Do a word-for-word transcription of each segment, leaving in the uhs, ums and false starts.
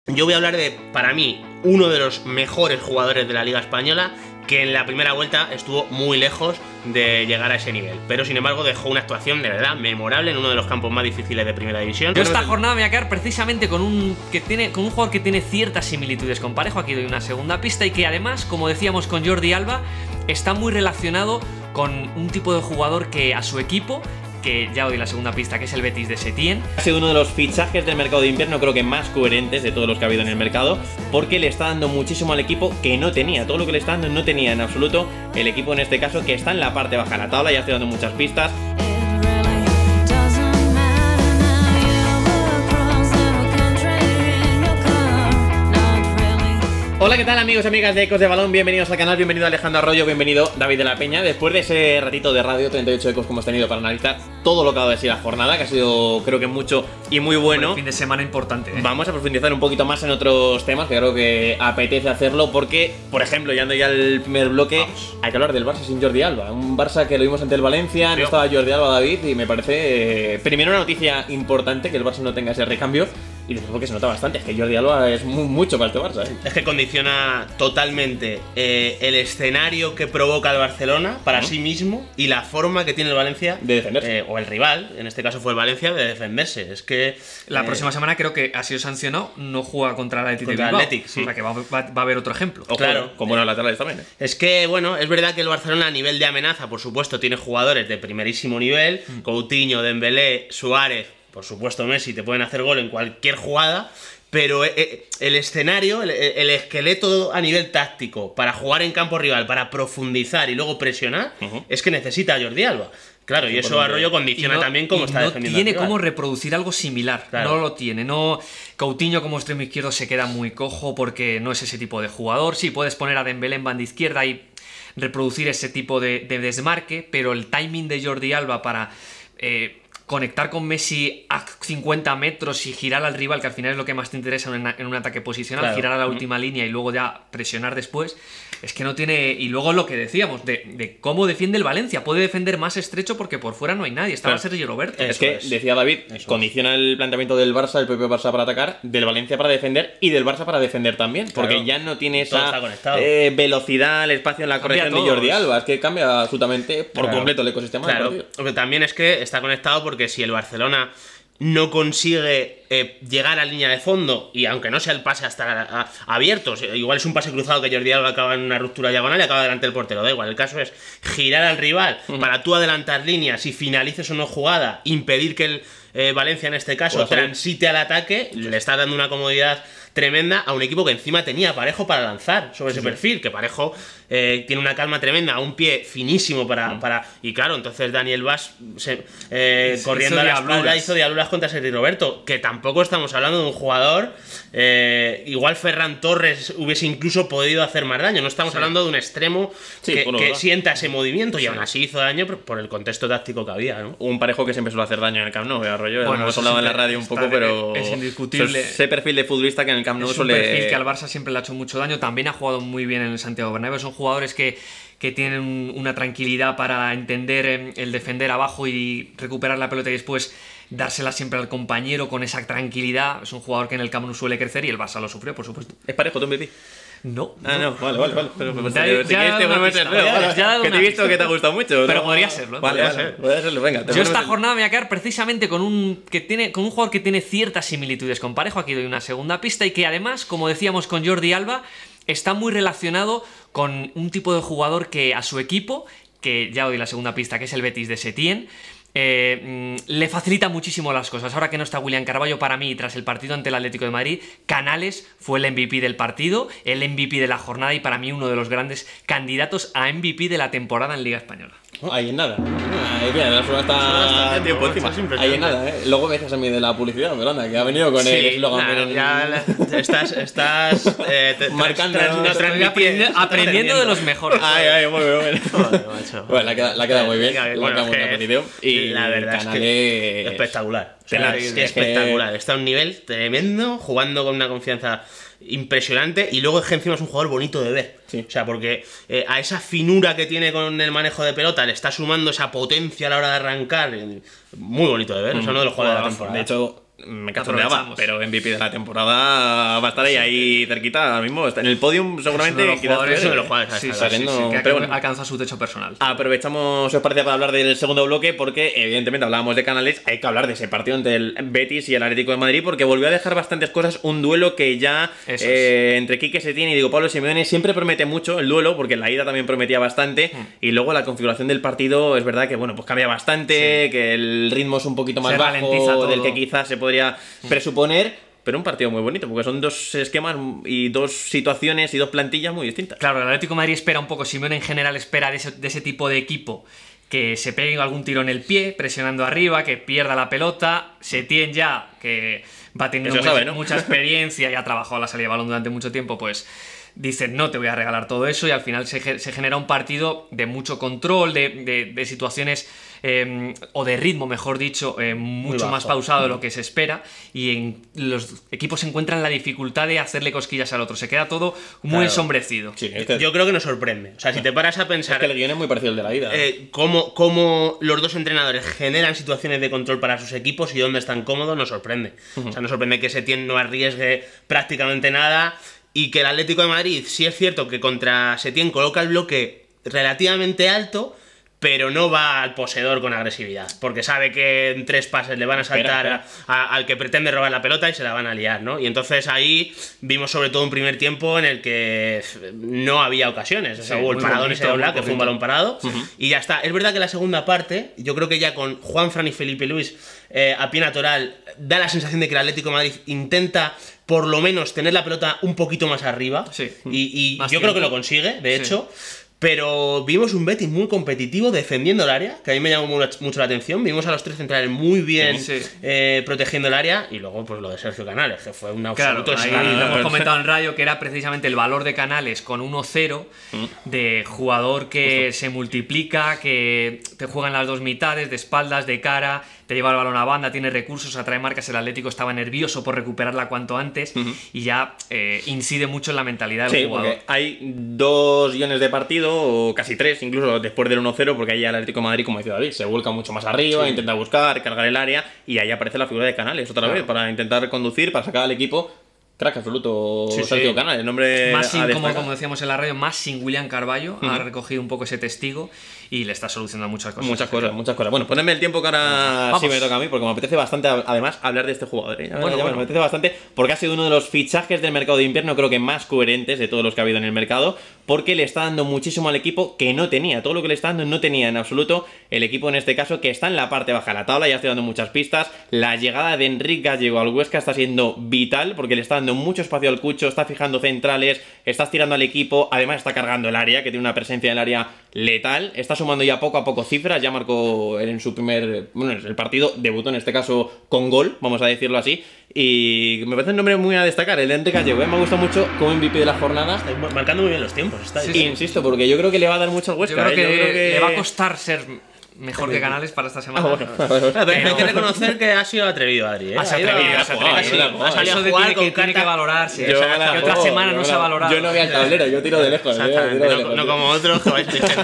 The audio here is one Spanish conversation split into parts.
yo voy a hablar de, para mí, uno de los mejores jugadores de la Liga Española, que en la primera vuelta estuvo muy lejos de llegar a ese nivel, pero sin embargo dejó una actuación de verdad memorable en uno de los campos más difíciles de primera división. Yo esta jornada me voy a quedar precisamente con un, que tiene, con un jugador que tiene ciertas similitudes con Parejo. Aquí doy una segunda pista, y que además, como decíamos con Jordi Alba, está muy relacionado con un tipo de jugador que a su equipo, que ya doy la segunda pista, que es el Betis de Setién. Ha sido uno de los fichajes del mercado de invierno, creo que más coherentes de todos los que ha habido en el mercado, porque le está dando muchísimo al equipo que no tenía. Todo lo que le está dando no tenía en absoluto el equipo, en este caso, que está en la parte baja de la tabla. Ya estoy dando muchas pistas. Hola, ¿qué tal, amigos y amigas de Ecos de Balón? Bienvenidos al canal, bienvenido Alejandro Arroyo, bienvenido David de la Peña. Después de ese ratito de radio, treinta y ocho ecos que hemos tenido para analizar todo lo que ha dado de sí la jornada, que ha sido, creo que mucho y muy bueno. Un fin de semana importante, ¿eh? Vamos a profundizar un poquito más en otros temas, que creo que apetece hacerlo, porque, por ejemplo, ya ando ya el primer bloque, Vamos. hay que hablar del Barça sin Jordi Alba. Un Barça que lo vimos ante el Valencia, no estaba Jordi Alba, David, y me parece, eh, primero, una noticia importante que el Barça no tenga ese recambio. Y después porque se nota bastante, es que Jordi Alba es muy, mucho para este Barça, ¿eh? Es que condiciona totalmente eh, el escenario que provoca el Barcelona para ¿Mm? sí mismo y la forma que tiene el Valencia de defenderse. Eh, o el rival, en este caso fue el Valencia, de defenderse. Es que la eh, próxima semana creo que ha sido sancionado, no juega contra el Athletic contra de Bilbao. Athletic, sí. O sea que va, va, va a haber otro ejemplo. O claro, claro, con buenos laterales también, ¿eh? Es que, bueno, es verdad que el Barcelona a nivel de amenaza, por supuesto, tiene jugadores de primerísimo nivel, mm. Coutinho, Dembélé, Suárez, por supuesto Messi, te pueden hacer gol en cualquier jugada. Pero el escenario, el esqueleto a nivel táctico para jugar en campo rival, para profundizar y luego presionar, uh-huh. es que necesita a Jordi Alba. Claro, sí, y eso Arroyo condiciona no, también cómo está no defendiendo. No tiene cómo reproducir algo similar, claro. no lo tiene. No, Coutinho como extremo izquierdo se queda muy cojo porque no es ese tipo de jugador. Sí, puedes poner a Dembélé en banda izquierda y reproducir ese tipo de, de desmarque, pero el timing de Jordi Alba para... Eh, conectar con Messi a cincuenta metros y girar al rival, que al final es lo que más te interesa en, en un ataque posicional, claro. girar a la mm. última línea y luego ya presionar después, es que no tiene... Y luego lo que decíamos, de, de cómo defiende el Valencia, puede defender más estrecho porque por fuera no hay nadie, estaba claro. Sergio Roberto. Es que, es. decía David, Eso condiciona es. el planteamiento del Barça, el propio Barça para atacar, del Valencia para defender y del Barça para defender también, porque claro. ya no tiene esa eh, velocidad, el espacio en la corrección de Jordi Alba, es que cambia absolutamente por claro. completo el ecosistema claro. del partido. Pero también es que está conectado porque si el Barcelona no consigue eh, llegar a línea de fondo, y aunque no sea el pase hasta a, a, abierto, igual es un pase cruzado que Jordi Alba acaba en una ruptura diagonal y acaba delante del portero, da igual, el caso es girar al rival uh-huh. para tú adelantar líneas y finalices una jugada, impedir que el eh, Valencia en este caso pues transite al ataque, le está dando una comodidad tremenda a un equipo que encima tenía a Parejo para lanzar sobre sí, ese sí. perfil, que Parejo eh, tiene una calma tremenda, a un pie finísimo para... Mm. para y claro, entonces Daniel Vaz se, eh, sí, corriendo a la espalda hizo diabluras contra Sergio Roberto, que tampoco estamos hablando de un jugador, eh, igual Ferran Torres hubiese incluso podido hacer más daño, no estamos sí. hablando de un extremo sí, que, que sienta ese movimiento y sí. aún así hizo daño por el contexto táctico que había, ¿no? Un Parejo que siempre suele hacer daño en el Camp Nou, Arroyo, bueno, hemos hablado en la radio un poco, pero es indiscutible ese perfil de futbolista que en el Camp Nou es suele... un perfil que al Barça siempre le ha hecho mucho daño, también ha jugado muy bien en el Santiago Bernabéu, son jugadores que, que tienen una tranquilidad para entender el defender abajo y recuperar la pelota y después dársela siempre al compañero con esa tranquilidad. Es un jugador que en el Camp Nou suele crecer y el Barça lo sufrió, por supuesto. ¿Es Parejo tu M V P? No. Ah, no, vale, vale, vale. Pero, pero, ya, pero, ya si este pista, ya, ya que te he visto que te ha gustado mucho. Pero ¿no? podría serlo. Vale, podría vale, ser. podría serlo, venga. Yo esta jornada me voy a quedar precisamente con un, que tiene, con un jugador que tiene ciertas similitudes con Parejo. Aquí doy una segunda pista y que además, como decíamos con Jordi Alba, está muy relacionado con un tipo de jugador que a su equipo, que ya doy la segunda pista, que es el Betis de Setién, Eh, le facilita muchísimo las cosas. Ahora que no está William Carballo, para mí, tras el partido ante el Atlético de Madrid, Canales fue el M V P del partido, el M V P de la jornada y para mí uno de los grandes candidatos a M V P de la temporada en Liga Española. Ahí en nada. Ahí bien, la suena está a tiempo encima. Ahí en nada, ¿eh? Luego me dices a mí de la publicidad, Miranda, que ha venido con sí, el eslogan. Nah, ya la, estás, estás eh, te, marcando, trans, trans, trans, aprendiendo, aprendiendo de los mejores. Ay, ay, muy bien, muy bien. Joder, macho. Bueno, la queda, la queda muy bien. Venga, la bueno, queda buena posición. Y la verdad es que espectacular. O sea, es, es espectacular. Está a un nivel tremendo, jugando con una confianza impresionante y luego es que encima es un jugador bonito de ver. Sí. O sea, porque eh, a esa finura que tiene con el manejo de pelota le está sumando esa potencia a la hora de arrancar. Muy bonito de ver, mm. es uno de los jugadores de la temporada. De hecho, me cachondeaba, pero M V P de la temporada va a estar ahí, ahí cerquita ahora mismo. Está en el podium seguramente. Es uno de los jugadores, uno de los jugadores, sí, sí, está sí, sí, saliendo, que pero bueno. alcanza su techo personal. Aprovechamos, si os parece, para hablar del segundo bloque, porque evidentemente hablábamos de Canales, hay que hablar de ese partido entre el Betis y el Atlético de Madrid, porque volvió a dejar bastantes cosas, un duelo que ya eh, entre Quique Setién y Diego Pablo Simeone siempre promete mucho el duelo, porque la ida también prometía bastante, mm. y luego la configuración del partido es verdad que bueno, pues cambia bastante, sí. que el ritmo es un poquito más se bajo del que quizás se podría mm. presuponer. Pero un partido muy bonito, porque son dos esquemas y dos situaciones y dos plantillas muy distintas. Claro, el Atlético de Madrid espera un poco, Simeone en general espera de ese, de ese tipo de equipo que se pegue algún tiro en el pie, presionando arriba, que pierda la pelota. Setién ya, que va teniendo sabe, ¿no? mucha experiencia y ha trabajado a la salida de balón durante mucho tiempo, pues dicen no te voy a regalar todo eso, y al final se, se genera un partido de mucho control, de, de, de situaciones eh, o de ritmo, mejor dicho, eh, mucho más pausado de lo que se espera, y en, los equipos encuentran la dificultad de hacerle cosquillas al otro, se queda todo muy claro. ensombrecido. Sí, es que, yo creo que nos sorprende, o sea, si te paras a pensar... Es que el guión es muy parecido al de la ida. Eh, cómo, cómo los dos entrenadores generan situaciones de control para sus equipos y dónde están cómodos, nos sorprende. Uh-huh. O sea, nos sorprende que Setién no arriesgue prácticamente nada. Y que el Atlético de Madrid, sí es cierto que contra Setién coloca el bloque relativamente alto, pero no va al poseedor con agresividad, porque sabe que en tres pases le van a saltar espera, espera. A, a, al que pretende robar la pelota y se la van a liar, ¿no? Y entonces ahí vimos sobre todo un primer tiempo en el que no había ocasiones, o sea, sí, hubo el paradón ese de Oblak, que fue un balón parado, uh-huh. y ya está. Es verdad que la segunda parte, yo creo que ya con Juanfran y Felipe Luis eh, a pie natural, da la sensación de que el Atlético de Madrid intenta por lo menos tener la pelota un poquito más arriba, sí. y, y yo tiempo. creo que lo consigue, de hecho. Sí. Pero vimos un Betis muy competitivo defendiendo el área, que a mí me llamó mucho la atención. Vimos a los tres centrales muy bien sí, sí. Eh, protegiendo el área, y luego pues lo de Sergio Canales, que fue un absoluto claro, ahí lo hemos comentado en radio, que era precisamente el valor de Canales con uno cero, mm. de jugador que Justo. se multiplica, que te juega en las dos mitades, de espaldas, de cara, te lleva el balón a banda, tiene recursos, atrae marcas. El Atlético estaba nervioso por recuperarla cuanto antes, uh-huh. y ya eh, incide mucho en la mentalidad del sí, jugador. Porque hay dos guiones de partido, o casi tres, incluso después del uno cero, porque ahí el Atlético de Madrid, como decía David, se vuelca mucho más arriba, sí. intenta buscar, cargar el área, y ahí aparece la figura de Canales otra claro. vez, para intentar conducir, para sacar al equipo. Crack absoluto, sí, Sergio sí. Canales, el nombre más sin, como, como decíamos en la radio, más sin William Carballo, uh-huh. ha recogido un poco ese testigo y le está solucionando muchas cosas. Muchas cosas, muchas cosas. Bueno, ponedme el tiempo que ahora Vamos. sí me toca a mí, porque me apetece bastante, además, hablar de este jugador. ¿eh? Ya, bueno, ya, bueno. Me apetece bastante, porque ha sido uno de los fichajes del mercado de invierno, creo que más coherentes de todos los que ha habido en el mercado, porque le está dando muchísimo al equipo que no tenía. Todo lo que le está dando no tenía en absoluto el equipo, en este caso, que está en la parte baja de la tabla. Ya estoy dando muchas pistas. La llegada de Enric Gallego al Huesca está siendo vital, porque le está dando mucho espacio al Cucho, está fijando centrales, estás tirando al equipo, además está cargando el área, que tiene una presencia en el área letal, está sumando ya poco a poco cifras, ya marcó en su primer, bueno, el partido, debutó en este caso con gol, vamos a decirlo así, y me parece un nombre muy a destacar, el de Enric Gallego, ¿eh? Me gusta mucho como M V P de la jornada. Está marcando muy bien los tiempos, está sí, sí. Insisto, porque yo creo que le va a dar mucho al Huesca. Yo creo, ¿eh? que, yo creo que le va a costar ser mejor que Canales para esta semana. Ah, bueno. Pero hay que reconocer que ha sido atrevido, Adri. ¿eh? Ha sido atrevido, ha atrevido. Ha salido a jugar con tiene que valorarse. Yo que otra semana no se ha valorado. Yo no voy al tablero, yo tiro de lejos. Exactamente, de no, lejos. no como otros que vais diciendo.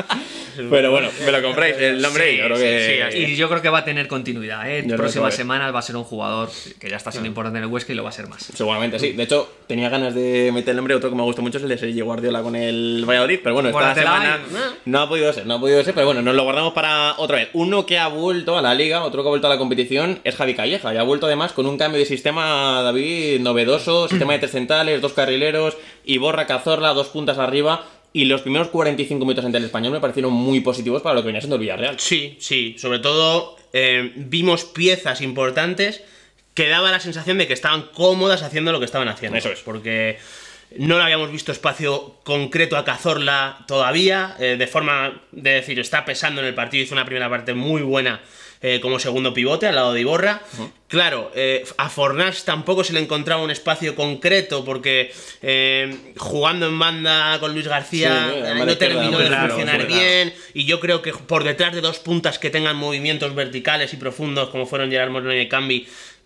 Pero bueno, me lo compráis el nombre, sí, yo creo que... sí, sí, y yo creo que va a tener continuidad, ¿eh? Próximas semanas va a ser un jugador que ya está siendo importante en el Huesca y lo va a ser más. Seguramente, sí. De hecho, tenía ganas de meter el nombre. Otro que me gusta mucho es el de Sergio Guardiola con el Valladolid, pero bueno, esta Guárdatela semana y... no ha podido ser, no ha podido ser, pero bueno, nos lo guardamos para otra vez. Uno que ha vuelto a la liga, otro que ha vuelto a la competición es Javi Calleja, y ha vuelto además con un cambio de sistema, David, novedoso, sistema de tres centrales, dos carrileros, Iborra, Cazorla, dos puntas arriba. Y los primeros cuarenta y cinco minutos ante el Español me parecieron muy positivos para lo que venía siendo el Villarreal. Sí, sí, sobre todo eh, vimos piezas importantes que daba la sensación de que estaban cómodas haciendo lo que estaban haciendo. Eso es. Porque no le habíamos visto espacio concreto a Cazorla todavía, eh, de forma de decir, está pesando en el partido, hizo una primera parte muy buena eh, como segundo pivote al lado de Iborra. Uh-huh. Claro, eh, a Fornals tampoco se le encontraba un espacio concreto porque eh, jugando en banda con Luis García sí, eh, no terminó de claro, funcionar bien, y yo creo que por detrás de dos puntas que tengan movimientos verticales y profundos como fueron Gerard Moreno y Cambi,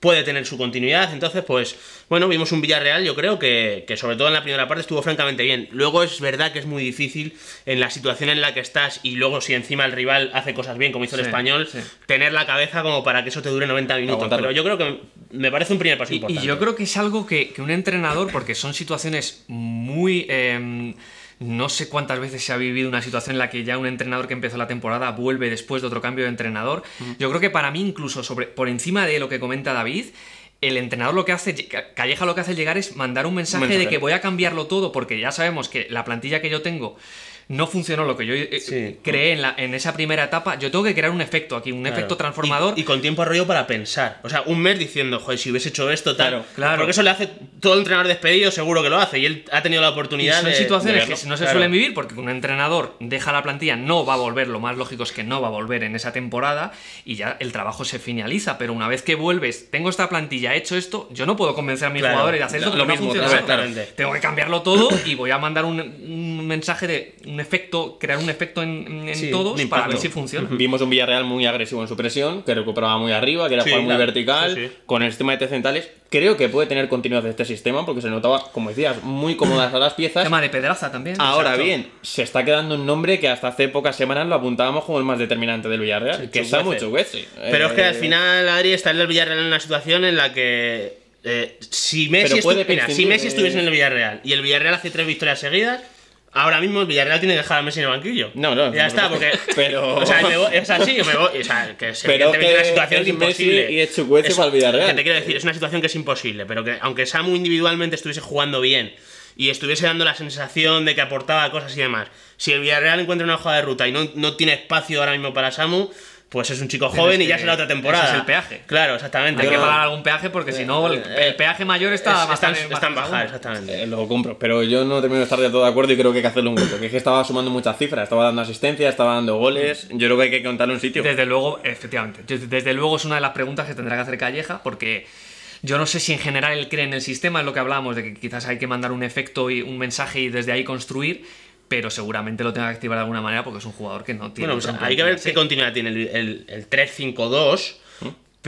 puede tener su continuidad. Entonces, pues, bueno, vimos un Villarreal, yo creo que, que sobre todo en la primera parte estuvo francamente bien. Luego es verdad que es muy difícil en la situación en la que estás y luego si encima el rival hace cosas bien, como hizo sí, el Español, sí. tener la cabeza como para que eso te dure noventa minutos. Aguantarlo. Pero yo creo que me parece un primer paso y, importante. Y yo creo que es algo que, que un entrenador, porque son situaciones muy... Eh, no sé cuántas veces se ha vivido una situación en la que ya un entrenador que empezó la temporada vuelve después de otro cambio de entrenador. Uh-huh. Yo creo que para mí, incluso sobre, por encima de lo que comenta David, el entrenador lo que hace, Calleja lo que hace llegar es mandar un mensaje, un mensaje de que voy a cambiarlo todo, porque ya sabemos que la plantilla que yo tengo no funcionó lo que yo eh, sí. creé en, la, en esa primera etapa. Yo tengo que crear un efecto aquí, un claro. efecto transformador. Y, y con tiempo arroyo para pensar. O sea, un mes diciendo, joder, si hubiese hecho esto, tal. Claro, claro. Porque eso le hace todo el entrenador despedido, seguro que lo hace. Y él ha tenido la oportunidad y son de. situaciones de que no se claro. suelen vivir porque un entrenador deja la plantilla, no va a volver. Lo más lógico es que no va a volver en esa temporada y ya el trabajo se finaliza. Pero una vez que vuelves, tengo esta plantilla, he hecho esto, yo no puedo convencer a mis claro. jugadores de hacer esto. Lo mismo, no claro. Tengo que cambiarlo todo y voy a mandar un, un mensaje de un efecto, crear un efecto en, en sí, todos para ver si funciona. Vimos un Villarreal muy agresivo en su presión, que recuperaba muy arriba, que era sí, jugar muy claro. vertical, sí, sí. con el sistema de T centrales. Creo que puede tener continuidad este sistema porque se notaba, como decías, muy cómodas a las piezas. Tema de Pedraza también. Ahora exacto. bien, se está quedando un nombre que hasta hace pocas semanas lo apuntábamos como el más determinante del Villarreal, sí, que es Samu Chukwueze. Pero eh, es que al final, Adri, está en el Villarreal en una situación en la que eh, si Messi, estu mira, si Messi de... estuviese en el Villarreal y el Villarreal hace tres victorias seguidas, ahora mismo el Villarreal tiene que dejar a Messi en el banquillo. No, no. Ya está, porque. Pero. O sea, me voy, es así, me voy. O sea, que es evidentemente una situación es imposible. Messi y es Chukwueze para el Villarreal. Que te quiero decir, es una situación que es imposible. Pero que aunque Samu individualmente estuviese jugando bien y estuviese dando la sensación de que aportaba cosas y demás, si el Villarreal encuentra una hoja de ruta y no, no tiene espacio ahora mismo para Samu, pues es un chico joven que, y ya será otra temporada. Ese es el peaje. Claro, exactamente. Hay pero, que pagar algún peaje porque si no, el, el peaje mayor está, es, está, en, está en bajar, exactamente. Eh, lo compro, pero yo no termino de estar de todo de acuerdo y creo que hay que hacerle un grupo. Que es que estaba sumando muchas cifras, estaba dando asistencia, estaba dando goles. Yo creo que hay que contarle un sitio. Desde luego, efectivamente. Desde luego es una de las preguntas que tendrá que hacer Calleja porque yo no sé si en general él cree en el sistema, es lo que hablábamos, de que quizás hay que mandar un efecto y un mensaje y desde ahí construir. Pero seguramente lo tenga que activar de alguna manera porque es un jugador que no tiene... Bueno, o sea, hay que ver qué continuidad tiene el, el, el tres cinco dos, ¿Mm?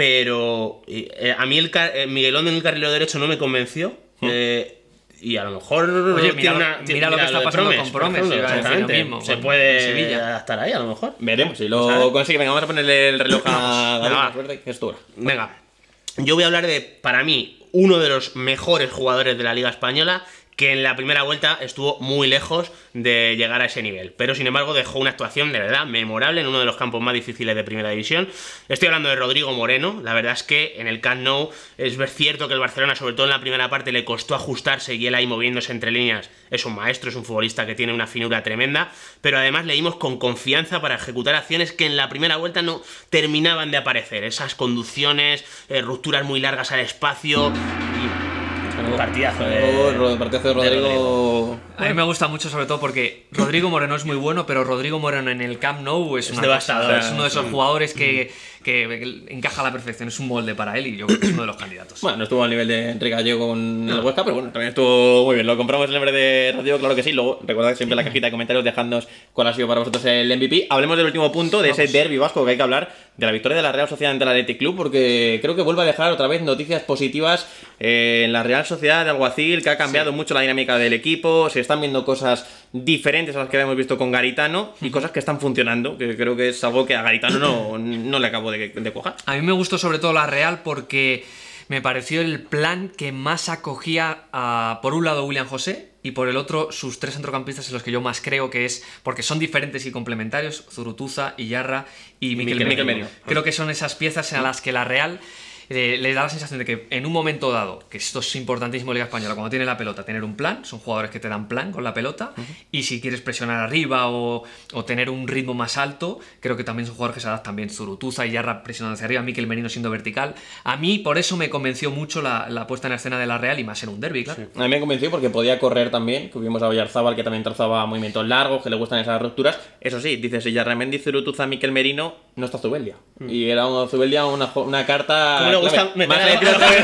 Pero eh, a mí el eh, Miguelón en el carril derecho no me convenció. ¿Mm? Eh, y a lo mejor... Oye, mira, una, mira, mira lo que está lo pasando Promes, con Promes. Exactamente. Mismo, se puede estar ahí a lo mejor. Veremos si lo ¿sabes? Consigue. Venga, vamos a ponerle el reloj a David. Suerte, que es tu hora. Venga, yo voy a hablar de, para mí, uno de los mejores jugadores de la Liga Española, que en la primera vuelta estuvo muy lejos de llegar a ese nivel, pero sin embargo dejó una actuación de verdad memorable en uno de los campos más difíciles de primera división. Estoy hablando de Rodrigo Moreno. La verdad es que en el Camp Nou es cierto que el Barcelona, sobre todo en la primera parte, le costó ajustarse y él ahí moviéndose entre líneas es un maestro, es un futbolista que tiene una finura tremenda, pero además le dimos con confianza para ejecutar acciones que en la primera vuelta no terminaban de aparecer, esas conducciones, eh, rupturas muy largas al espacio y... Un partidazo de, oh, partidazo de Rodrigo. de Rodrigo. A mí me gusta mucho, sobre todo porque Rodrigo Moreno es muy bueno, pero Rodrigo Moreno en el Camp Nou es, es una devastador. Cosa, o sea, es uno de esos jugadores que, que encaja a la perfección, es un molde para él y yo creo que es uno de los candidatos. Bueno, no estuvo al nivel de Enrique Gallego con no. el Huesca, pero bueno, también estuvo muy bien. Lo compramos el nombre de Rodrigo, claro que sí. Luego, recordad siempre en la cajita de comentarios dejadnos cuál ha sido para vosotros el M V P. Hablemos del último punto, de ese derbi vasco que hay que hablar, de la victoria de la Real Sociedad ante el Athletic Club, porque creo que vuelve a dejar otra vez noticias positivas eh, en la Real Sociedad de Alguacil, que ha cambiado sí. mucho la dinámica del equipo, se están viendo cosas diferentes a las que habíamos visto con Garitano y cosas que están funcionando, que creo que es algo que a Garitano no, no le acabo de, de cuajar. A mí me gustó sobre todo la Real porque me pareció el plan que más acogía a, por un lado, William José y por el otro, sus tres centrocampistas en los que yo más creo que es, porque son diferentes y complementarios, Zurutuza, Iyarra y Mikel, Mikel, Mikel Merino. Creo que son esas piezas a las que la Real eh, le da la sensación de que en un momento dado, que esto es importantísimo en Liga Española, cuando tiene la pelota, tener un plan, son jugadores que te dan plan con la pelota, uh-huh. y si quieres presionar arriba o, o tener un ritmo más alto, creo que también son jugadores que se adaptan bien. Zurutuza y Yarra presionando hacia arriba, Mikel Merino siendo vertical. A mí por eso me convenció mucho la, la puesta en la escena de la Real y más en un derbi, claro. Sí. A mí me convenció porque podía correr también, que vimos a Oyarzábal que también trazaba movimientos largos, que le gustan esas rupturas. Eso sí, dices, si Yarra Mendy, Zurutuza, Mikel Merino, no está Zubeldia. Mm. Y era una Zubeldia una, una carta... ¿Cómo le gusta meter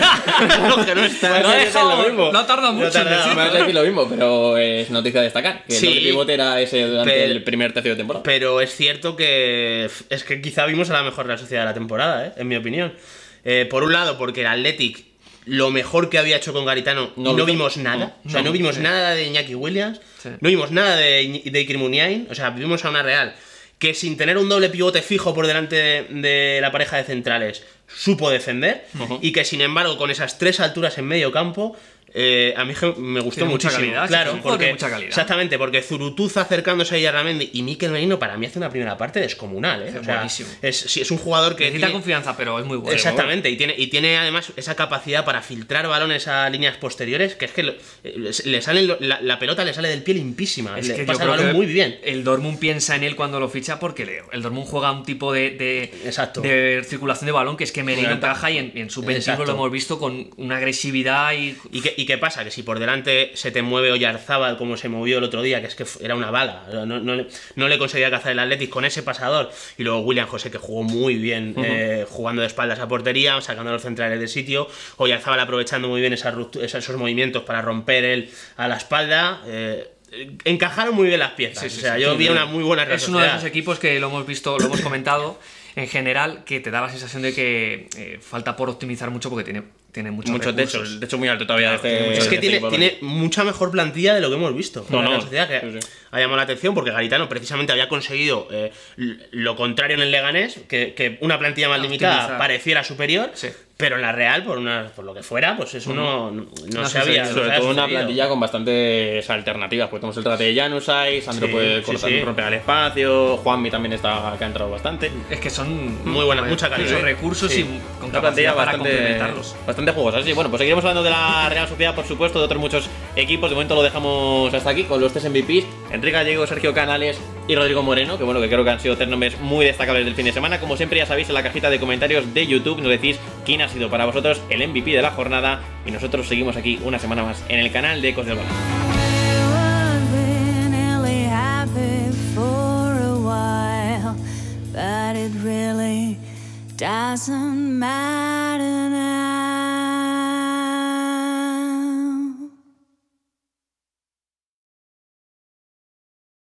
no, que no está. No, dejado, lo mismo. No tarda mucho. No tarda, en me vas a decir lo mismo, pero es noticia a destacar. Que sí, el pivote era ese durante pero, el primer tercio de temporada. Pero es cierto que es que quizá vimos a la mejor Real Sociedad de la temporada, ¿eh? En mi opinión. Eh, por un lado, porque el Athletic, lo mejor que había hecho con Garitano, no, no vimos nada. No, o sea, no, no vimos sí. nada de Iñaki Williams, sí. no vimos nada de, de Iker Muniain. O sea, vimos a una Real que sin tener un doble pivote fijo por delante de, de la pareja de centrales, supo defender. Uh-huh. Y que sin embargo, con esas tres alturas en medio campo, Eh, a mí me gustó Tiene muchísimo. Mucha calidad, claro, sí, porque, mucha calidad. Exactamente, porque Zurutuza acercándose a Yarramendi y Mikel Merino para mí hace una primera parte descomunal, ¿eh? Es o sea, buenísimo. Es, es un jugador que necesita tiene, confianza, pero es muy bueno. Exactamente, y tiene, y tiene además esa capacidad para filtrar balones a líneas posteriores, que es que lo, le salen lo, la, la pelota le sale del pie limpísima. Es le que pasa el balón muy bien. El Dortmund piensa en él cuando lo ficha porque el Dortmund juega un tipo de, de, de circulación de balón que es que Merino encaja y en, en sub veintiuno lo hemos visto con una agresividad y... ¿Y qué, y qué pasa? Que si por delante se te mueve Oyarzábal como se movió el otro día, que es que era una bala, no, no, no le conseguía cazar el Athletic con ese pasador, y luego William José, que jugó muy bien, uh-huh. eh, jugando de espaldas a portería, sacando a los centrales de sitio, Oyarzábal aprovechando muy bien esa ruptura, esos movimientos para romper él a la espalda. eh, encajaron muy bien las piezas, sí, sí, o sea, sí, yo sí, vi sí. una muy buena es uno de esos equipos que lo hemos visto, lo hemos comentado en general, que te da la sensación de que eh, falta por optimizar mucho porque tiene tiene muchos mucho techo, de hecho muy alto todavía. Claro, este, es que este tiene, tiene mucha mejor plantilla de lo que hemos visto. No, no. Sociedad que sí, sí. ha llamado la atención porque Garitano precisamente había conseguido eh, lo contrario en el Leganés, que, que una plantilla más limitada optimizar. Pareciera superior. Sí. Pero en la Real, por una por lo que fuera, pues eso no, no, no, no se había. Sobre no todo una plantilla con bastantes alternativas. Pues tenemos el trate de Januzaj, Sandro sí, puede cortar, sí, sí. romper el espacio, Juanmi también está que ha entrado bastante. Es que son muy buenas, mucha calidad. Muchos recursos sí. y con una plantilla para bastante, complementarlos. Bastante jugosa. Sí, bueno, pues seguiremos hablando de la Real Sociedad, por supuesto, de otros muchos equipos. De momento lo dejamos hasta aquí con los tres M V Ps: Enrique Gallego, Sergio Canales y Rodrigo Moreno, que bueno, que creo que han sido tres nombres muy destacables del fin de semana. Como siempre, ya sabéis, en la cajita de comentarios de YouTube nos decís quién ha sido para vosotros el M V P de la jornada, y nosotros seguimos aquí una semana más en el canal de Ecos del Balón. Doesn't matter now.